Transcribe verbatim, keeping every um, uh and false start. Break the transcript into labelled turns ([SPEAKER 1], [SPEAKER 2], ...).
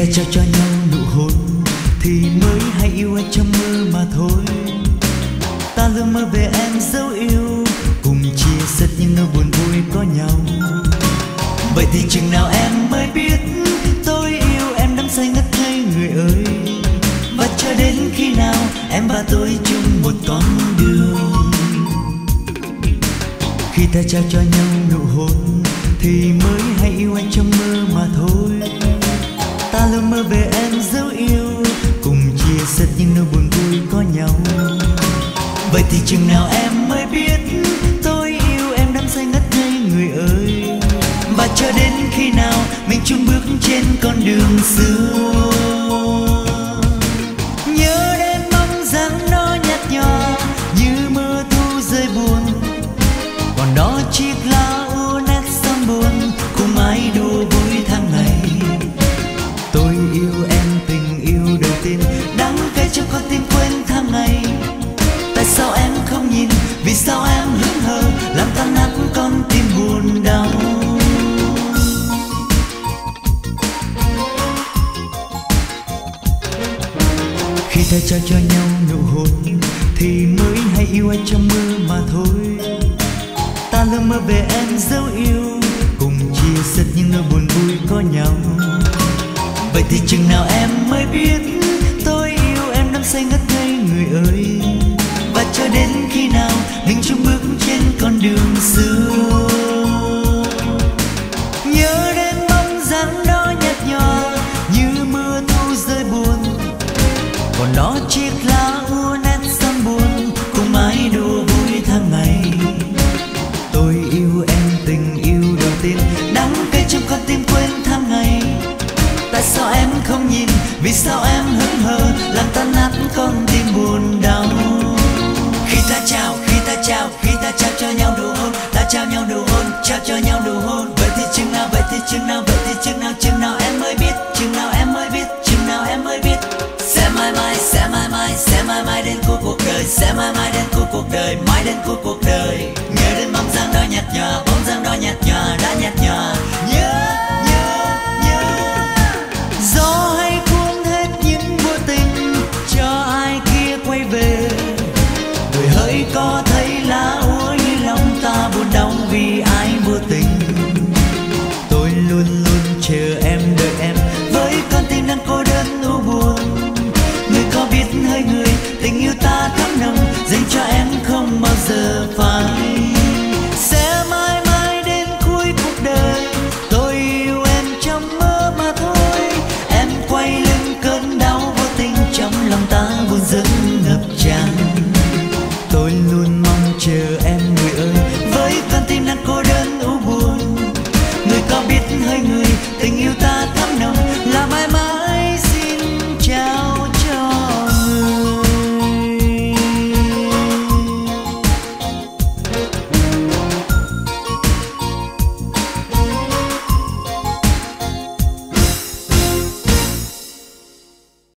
[SPEAKER 1] ta trao cho nhau nụ hôn thì mới hay yêu anh trong mơ mà thôi. Ta luôn mơ về em dấu yêu, cùng chia sẻ những nỗi buồn vui có nhau. Vậy thì chừng nào em mới biết tôi yêu em đắm say ngất ngây người ơi. Và cho đến khi nào em và tôi chung một con đường. Khi ta trao cho nhau nụ hôn thì mới hay yêu anh trong mơ mà thôi. Ta luôn mơ về em dấu yêu, cùng chia sẻ những nỗi buồn vui có nhau. Vậy thì chừng nào em mới biết tôi yêu em đắm say ngất ngây người ơi. Và cho đến khi nào mình chung bước trên con đường xưa. Nhớ đến bóng dáng nó nhạt nhòa như mưa thu rơi buồn. Còn đó chiếc lá u nét sông buồn, cùng ai đùa vui tháng ngày. Tôi yêu em tình yêu đầu tiên, đắng cay trong con tim quên tháng ngày. Tại sao em không nhìn, vì sao em hững hờ, làm tan nát con tim buồn đau. Khi ta trao cho nhau nụ hôn thì mới hay yêu anh trong mơ mà thôi. Ta luôn mơ về em dấu yêu, cùng chia sẻ những nỗi buồn vui có nhau. Vậy thì chừng nào em mới biết tôi yêu em đắm say ngất ngây người ơi. Và cho đến khi nào mình chung bước trên con đường xưa. Nhớ đến bóng dáng đó nhạt nhòa như mưa thu rơi buồn. Còn đó chiếc lá u nét sông buồn, cùng ai đùa vui tháng ngày. Tôi yêu em tình yêu đầu tiên, đắng cay trong con tim quên tháng ngày. Tại sao em không nhìn, vì sao em hững hờ, làm tan nát con tim buồn đau. Khi ta trao, khi ta trao, khi ta trao cho nhau nụ hôn, ta trao nhau nụ hôn, trao cho nhau nụ hôn. Vậy thì chừng nào, vậy thì chừng nào, vậy thì chừng nào, chừng nào em mới biết, chừng nào em mới biết, chừng nào em mới biết. Sẽ mãi mãi, sẽ mãi mãi, sẽ mãi mãi đến cuối cuộc đời, sẽ mãi mãi đến cuối cuộc đời, mãi đến cuối